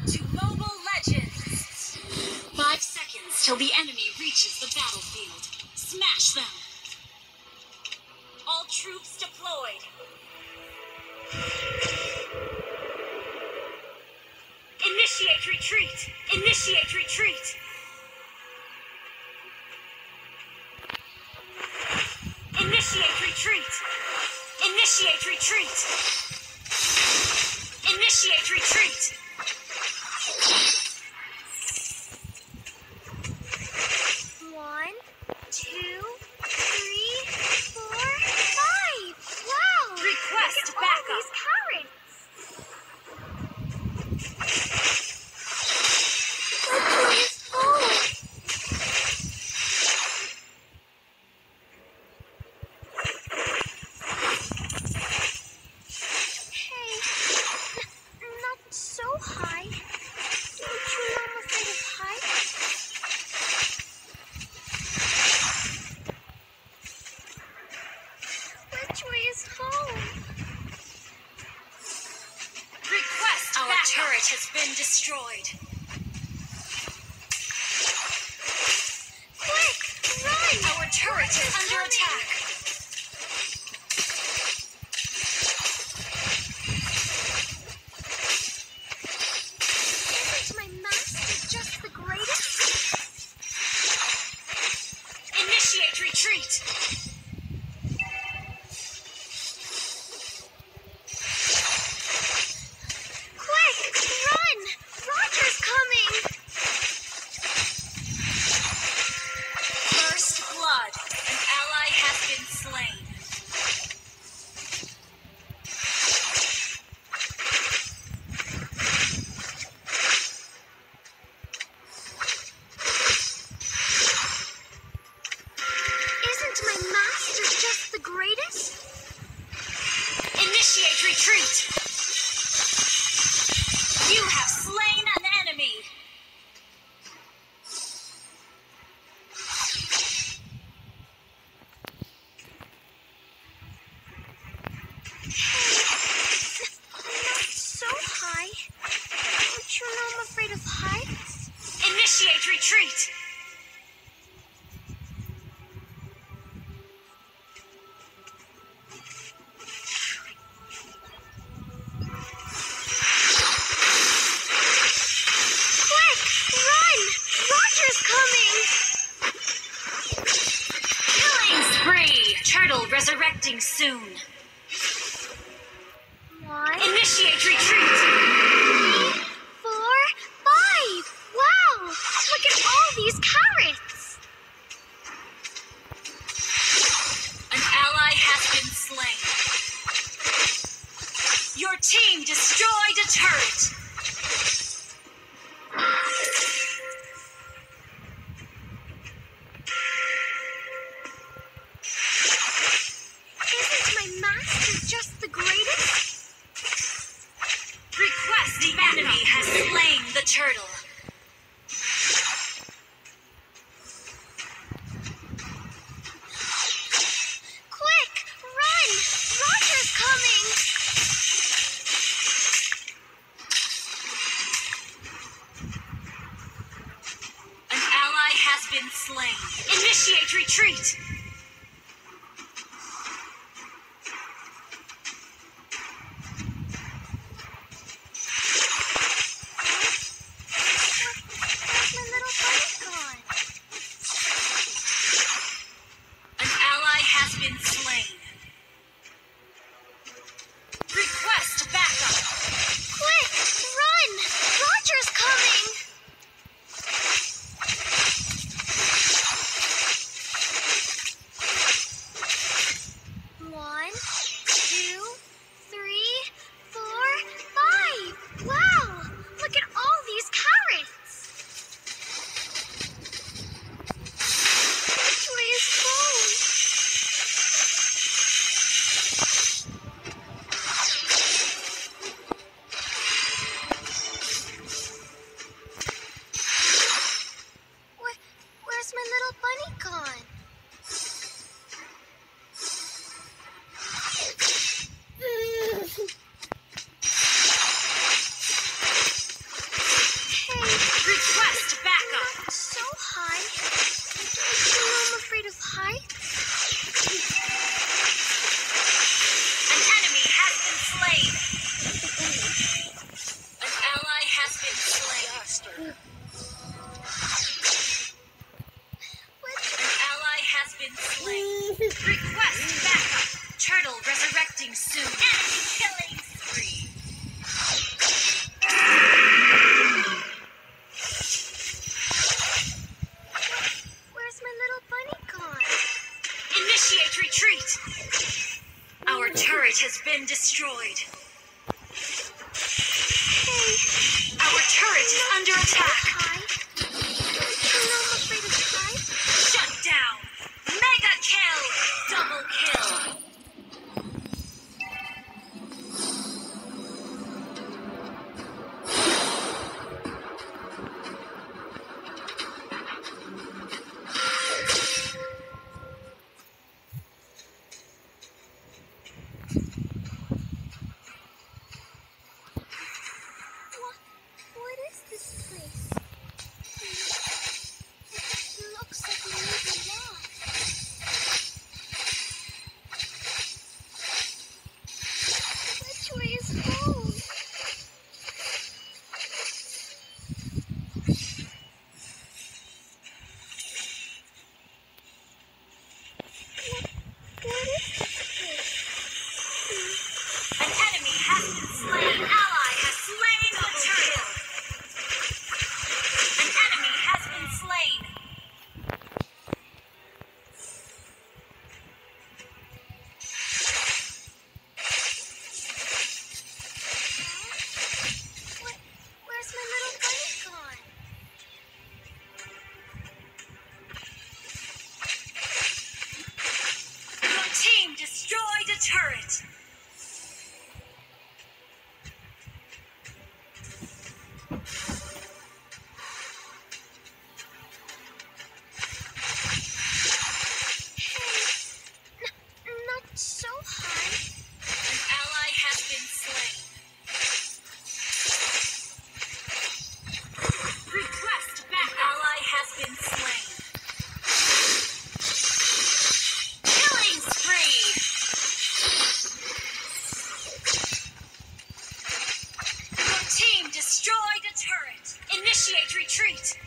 to Mobile Legends! 5 seconds till the enemy reaches the battlefield. Smash them! All troops deployed. Initiate retreat! Initiate retreat! Initiate retreat! Initiate retreat! Initiate retreat! One, two, three, four, five! Wow! Request backup! These carrots! Turret has been destroyed. Quick, run! Our turret is under attack. Isn't my master just the greatest? Initiate retreat! Initiate retreat! You have slain an enemy! Not so high. Don't you know I'm afraid of heights? Initiate retreat! Turtle resurrecting soon. One. Initiate retreat. 3, 4, 5. Wow! Look at all these carrots. An ally has been slain. Your team destroyed a turret. Just the greatest? Request the enemy has slain the turtle. Quick, run! Roger's coming! An ally has been slain. Initiate retreat! Request backup! Quick, run! Roger's coming! One, two, three, 4, 5! Wow! Look at all these carrots! Which way is home? Where's my little bunny gone? Request backup. Turtle resurrecting soon. Enemy killing spree. Where's my little bunny gone? Initiate retreat. Our turret has been destroyed. Hey. Our turret is under attack. I'm afraid of heights. Shut down. Mega kill. Double kill. What is this place? It looks like we may be lost. Which way is home? What is this place? An enemy has been slain. Ally has slain the turtle. An enemy has been slain. Where's my little bunny gone? Your team destroyed a turret. Not so high. An ally has been slain. Request back. Ally has been slain. Killing spree. Your team destroyed a turret. Initiate retreat.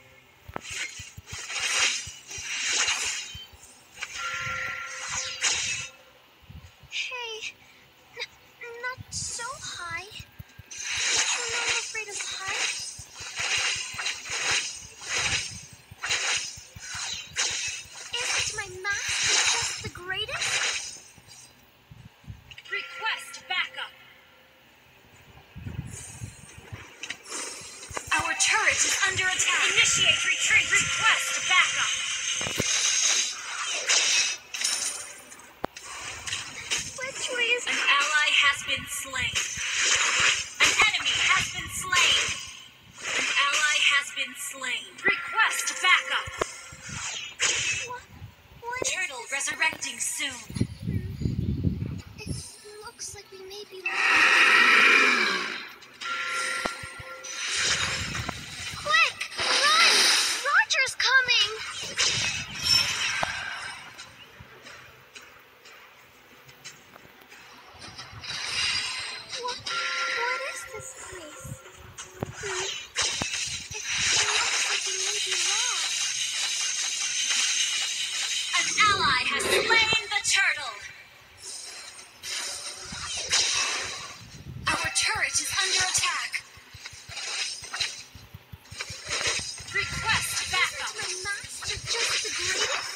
Hey, not so high. I'm not afraid of heights. Isn't my master just the greatest? Request backup. Our turret is under attack. Initiate retreat. Request backup. Which way is... An ally has been slain. An enemy has been slain. An ally has been slain. Request backup. What turtle resurrecting soon. It looks like we may be lost. Quick! Run! Roger's coming! What is this place? It looks like we may be lost. An ally has slain the turtle. Our turret is under attack. Request backup. Isn't my master just the greatest?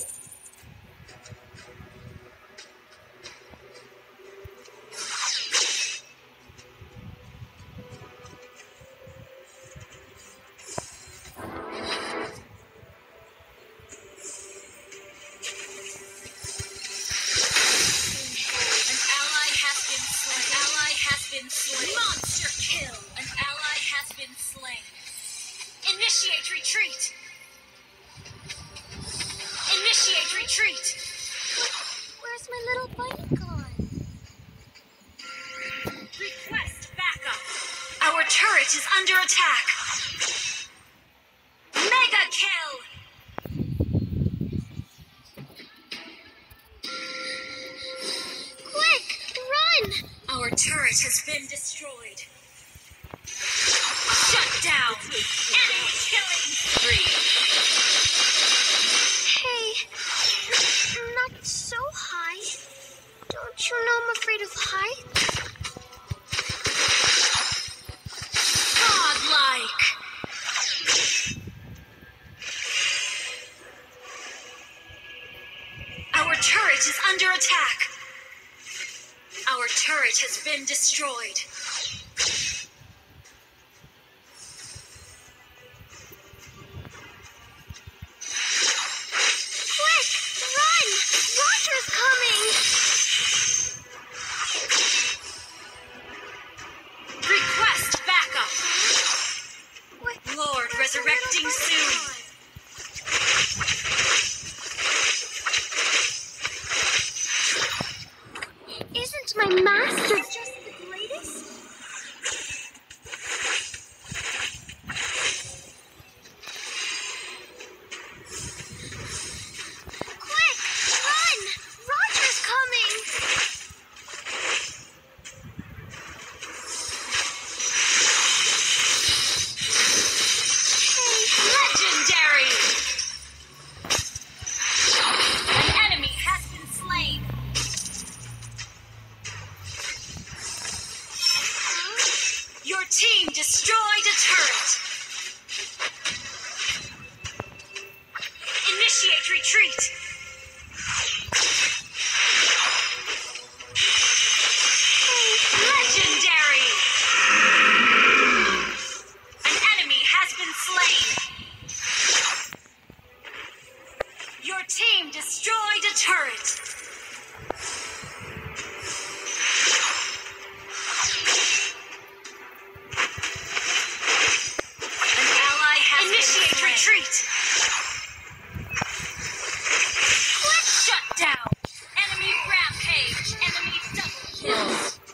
Monster kill! An ally has been slain. Initiate retreat! Initiate retreat! Where's my little bunny gone? Request backup! Our turret is under attack! Mega kill! Our turret has been destroyed. Shut down! Enemy killing spree! Hey, turret is under attack. Our turret has been destroyed. Quick! Run! Roger's coming! Request backup. What? Lord Where's the resurrecting little soon. butterfly? Isn't my master just the greatest? Quick! Run! Roger's coming! Legendary! An enemy has been slain. Your team destroyed a turret. Initiate retreat. Legendary! An enemy has been slain. Your team destroyed a turret. An ally has initiate retreat. Quick shut down. Enemy rampage. Enemy double kill.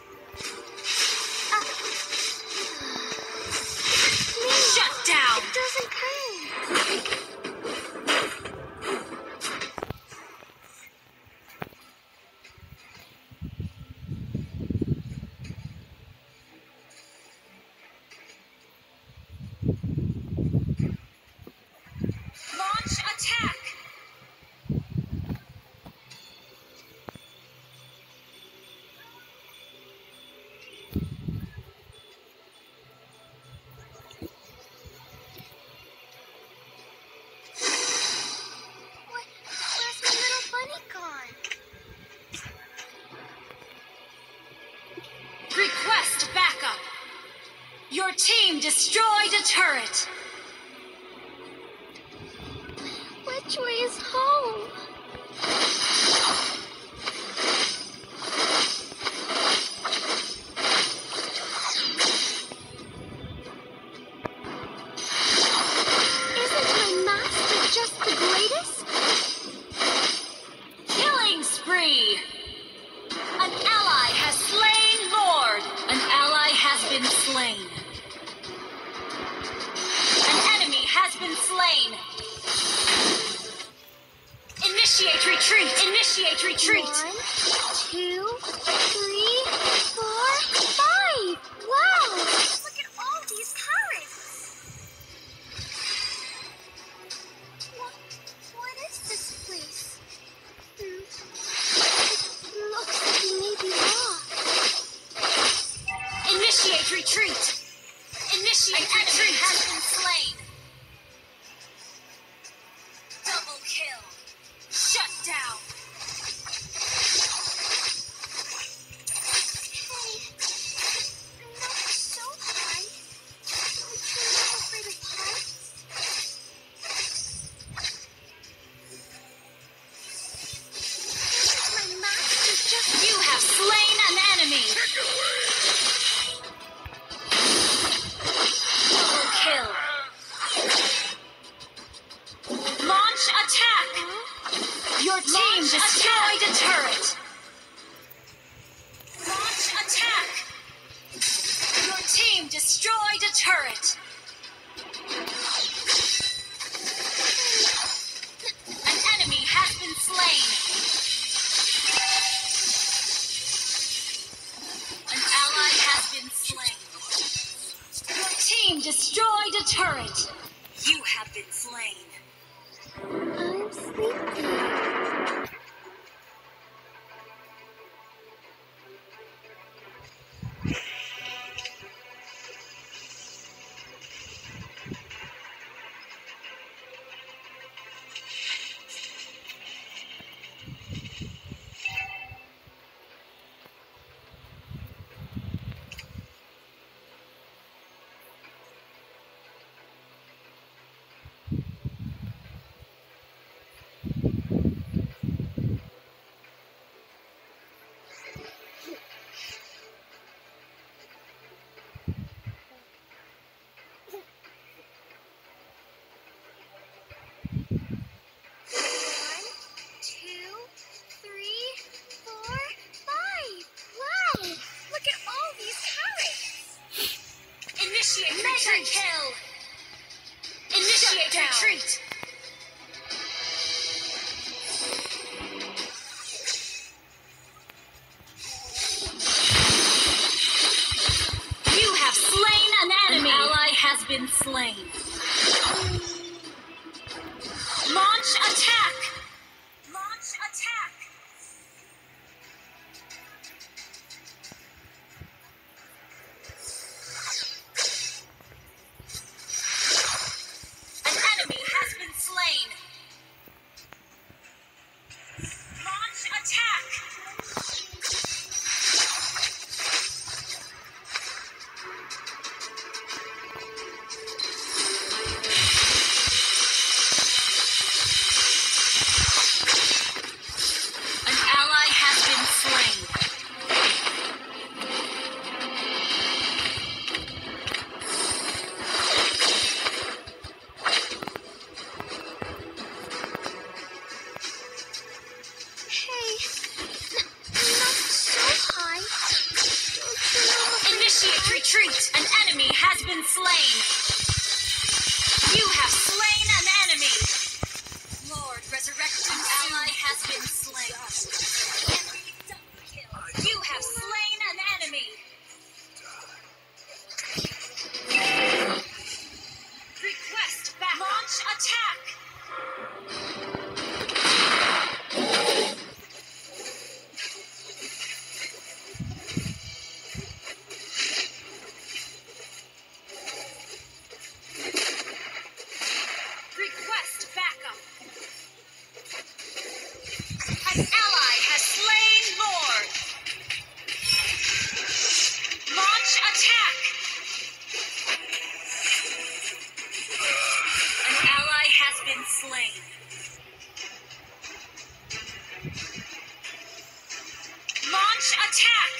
Shut down. It doesn't count. Launch attack. Where's my little bunny gone? Request backup. Your team destroyed a turret. Which way is home? Isn't my master just the greatest? Killing spree. An ally has slain Lord. An ally has been slain. An enemy has been slain. Initiate retreat. Initiate retreat. 1, 2, 3, 4, 5. Wow! Look at all these turrets. What is this place? It looks like we may be lost. Initiate retreat. Initiate retreat. An enemy has been slain. Double kill. Shut down. Hey, I'm not so high. Don't you know afraid of heights? Isn't my master just You have slain an enemy. Double kill. Launch attack. Your team destroyed a turret. Launch attack. Your team destroyed a turret. An enemy has been slain. An ally has been slain. Your team destroyed a turret. You have been slain. I'm sleepy. slain. Launch attack! Launch attack! An enemy has been slain. Launch attack! An ally has been slain. Hey, not so high. Don't you know how Initiate retreat! An enemy has been slain! You have slain an enemy! Lord, resurrect an ally has been slain. You have slain an enemy! Request back! Launch attack! Request backup! An ally has slain Lord! Launch attack! An ally has been slain. Launch attack!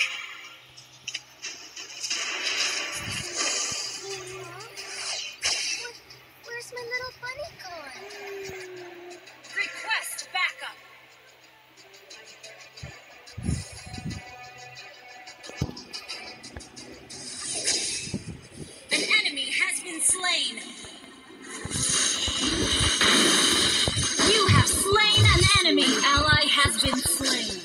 Where's my little bunny gone? Request backup! An enemy has been slain. You have slain an enemy. Ally has been slain.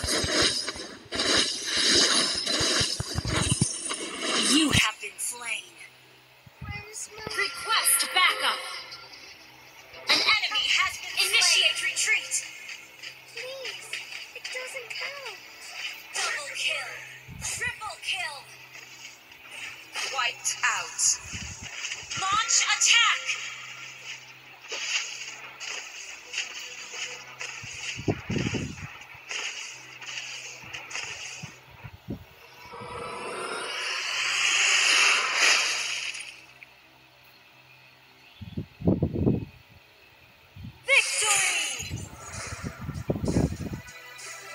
You have been slain. Where's my... Request backup. An enemy has been Initiate retreat. Please, it doesn't count. Double kill. Triple kill. Wiped out. Launch attack.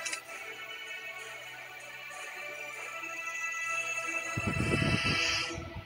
Victory!